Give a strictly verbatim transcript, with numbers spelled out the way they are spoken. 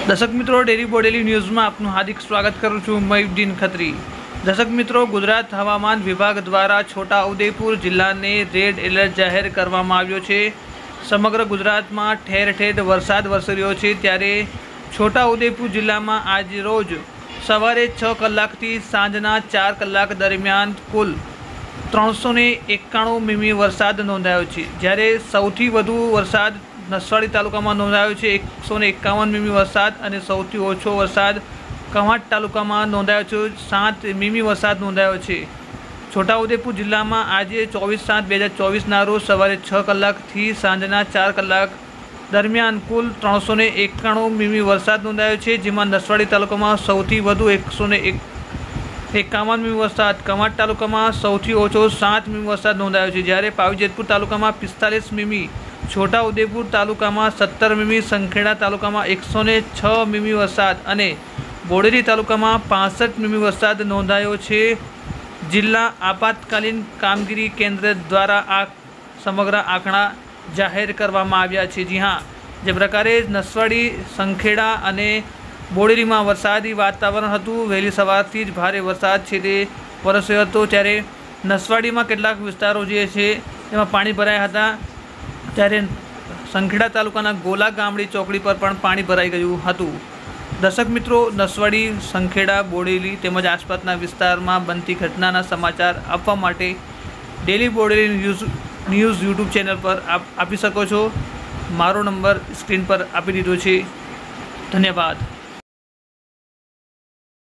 दर्शक मित्रों, daily Bodeli news में आपનું हार्दिक स्वागत करूँ छूँ। मयूद्दीन खत्री। दर्शक मित्रों, गुजरात हवामान विभाग द्वारा छोटाउदेपुर जिला ने रेड एलर्ट जाहिर करवामां आव्यो छे। समग्र गुजरात में ठेर ठेर वरसाद वरसी रह्यो छे, त्यारे छोटाउदेपुर जिला में आज रोज सवारे छ कलाकथी सांजना चार कलाक दरमियान कुल त्रणसो ने एकाणु मीमी वरसाद नोंधायो छे, ज्यारे सौथी वधु वरसाद नसवाड़ी तालुका में नोंधायो छे एक सौ एकावन मीमी वरसाद और सौथी ओछो वरसाद कवांट तालुका में नोंधायो छे सात मीमी वरसाद नोंधायो छे। छोटाउदेपुर जिला में आज चौबीस सात बे हज़ार चौबीस ना रोज सवारे छ कलाकथी सांजना चार कलाक दरमियान कुल त्रणसो ने एकाणु मीमी वरसाद नोंधायो छे, जेमां नसवाड़ी तालुका में सौथी वधु एक सौ ने एक एकावन मीमी वरसाद, कवांट तालुका में सौथी ओछो सात मीमी वरसाद नोंधायो छे, ज्यारे पावीजेतपुर तालुका में पिस्तालीस मीमी, छोटाउदेपुर तालुका में सत्तर मीमी, संखेड़ा तालुका में एक सौ ने छ मीमी वरसाद और बोडेली तालुका में पांसठ मीमी वरसाद नोंधायो छे। जिला आपातकालीन कामगीरी केन्द्र द्वारा आ समग्र आंकड़ा जाहिर करवामां आव्या छे। जी हाँ, जे प्रकारे नसवाड़ी, संखेड़ा और बोडेली में वरसादी वातावरण हतुं, वहेली सवारथी ज भारे वरसाद छे ते वरस्यो हतो, त्यारे नसवाड़ी में केटलाक विस्तारों जे छे एमां पाणी भराया हता, त्यारे संखेड़ा तालुकाना गोला गामड़ी चौकड़ी पर पण पाणी भराई गयुं हतुं। दर्शक मित्रों, नसवाड़ी, संखेड़ा, बोडेली तेमज आसपासना विस्तारमां बनती घटनाना समाचार आपवा माटे daily Bodeli news news YouTube channel पर आप आपी शको छो। मारो नंबर स्क्रीन पर आपी दीधो छे। धन्यवाद।